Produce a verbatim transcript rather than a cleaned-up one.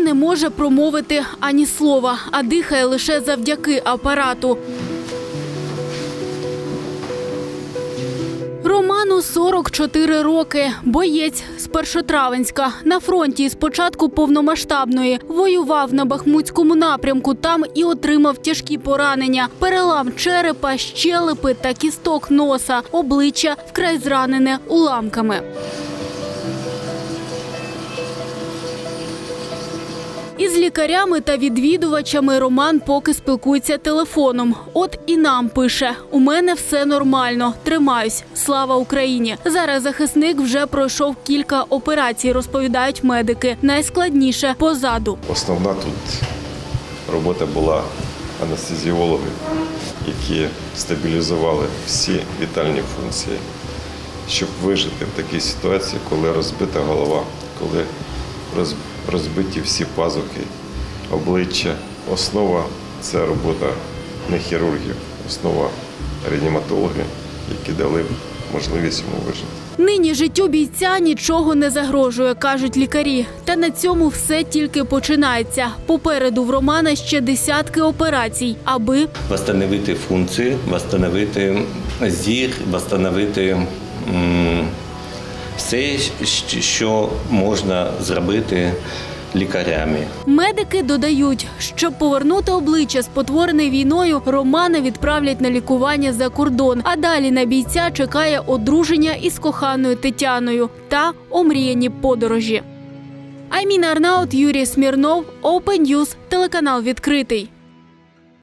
не може промовити ані слова, а дихає лише завдяки апарату. Роману сорок чотири роки. Боєць з Першотравенська. На фронті з початку повномасштабної. Воював на Бахмутському напрямку. Там і отримав тяжкі поранення. Перелам черепа, щелепи та кісток носа. Обличчя вкрай зранене уламками. Із лікарями та відвідувачами Роман поки спілкується телефоном. От і нам пише: «У мене все нормально, тримаюсь, слава Україні». Зараз захисник вже пройшов кілька операцій, розповідають медики. Найскладніше – позаду. Основна тут робота була анестезіологів, які стабілізували всі вітальні функції, щоб вижити в такій ситуації, коли розбита голова, коли розбиті всі пазухи, обличчя. Основа – це робота не хірургів, основа реаніматологів, які дали можливість йому вижити. Нині життю бійця нічого не загрожує, кажуть лікарі. Та на цьому все тільки починається. Попереду в Романа ще десятки операцій, аби відновити функції, відновити зір, відновити все, що можна зробити лікарями. Медики додають, щоб повернути обличчя, спотворене війною, Романа відправлять на лікування за кордон. А далі на бійця чекає одруження із коханою Тетяною та омріяні подорожі. Айміна Арнаут, Юрій Смірнов, Open News, телеканал «Відкритий».